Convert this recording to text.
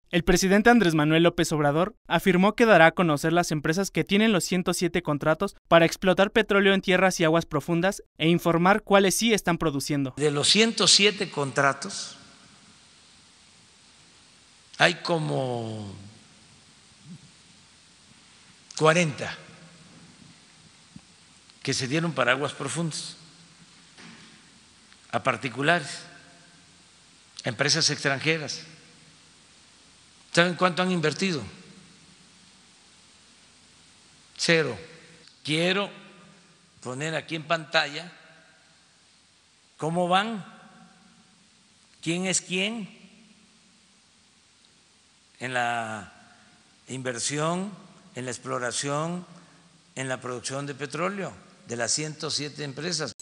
El presidente Andrés Manuel López Obrador afirmó que dará a conocer las empresas que tienen los 107 contratos para explotar petróleo en tierras y aguas profundas e informar cuáles sí están produciendo. De los 107 contratos, hay como 40 que se dieron para aguas profundas, a particulares, a empresas extranjeras. ¿Saben cuánto han invertido? 0. Quiero poner aquí en pantalla cómo van, quién es quién en la inversión, en la exploración, en la producción de petróleo de las 107 empresas.